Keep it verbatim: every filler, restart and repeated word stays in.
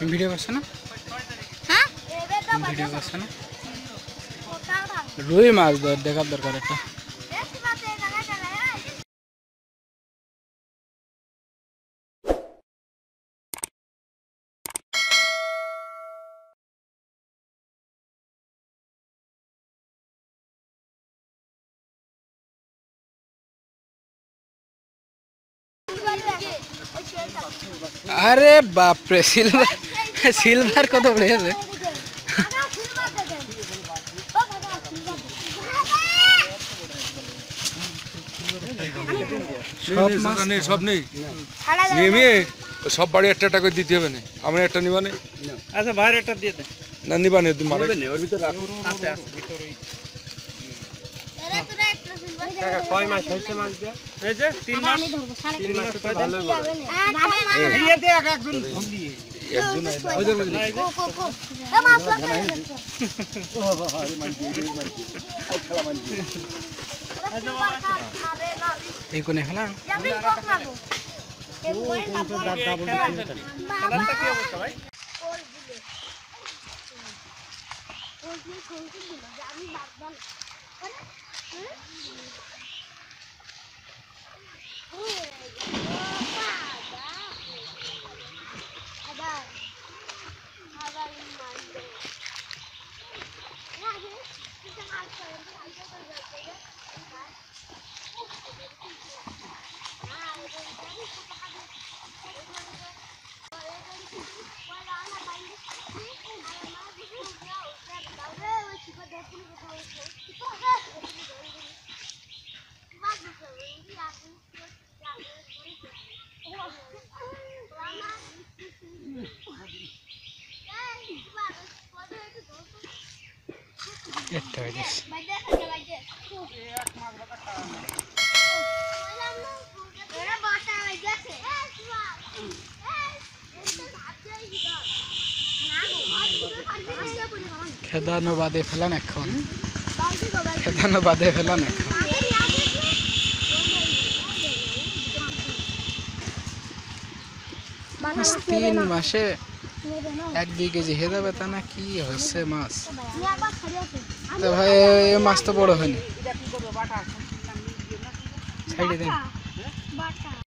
Video করছ না? হ্যাঁ ভিডিও করছ না? রুই মাছ দেখার দরকার একটা। अरे बाप रे सिल्वर सिल्वर कत बड़े है सब नहीं নেমে সব বাড়ি একটা একটা করে দিতে হবে না আমরা একটা নিবা না আচ্ছা বাইরে একটা দিয়ে দে না নিবা না তুমি মারে ওর ভিতর রাখো আছে আছে ভিতরে আরে তোরা একটা সিলভার কাকা কয় মাস হইছে মাছ দিয়া এই যে তিন মাস তিন মাস তো ভালো হবে এই দে এক একজন ফোন দিয়ে একজন ওদের মধ্যে কো কো কো এ মাছ লাগে ও বাবা আরে মাছ দিয়ে মাছ খেলা মাছ এই কোনে খেলা যাবি কোক মাগো এই বই কাপড় ডাবল কালারটা কি অবস্থা ভাই কোল দিলে কোল দিয়ে কোল দিলে আমি বাদ আরে এটা হইছে খেদানো বাদে ফেলান এখন খেদানো বাদে ফেলান এখন তিন মাসে এক দুই কেজি হয়ে যাবে তা না কি হচ্ছে মাছ তো ভাই এই মাছ তো বড় হয়নি সাইডে দেন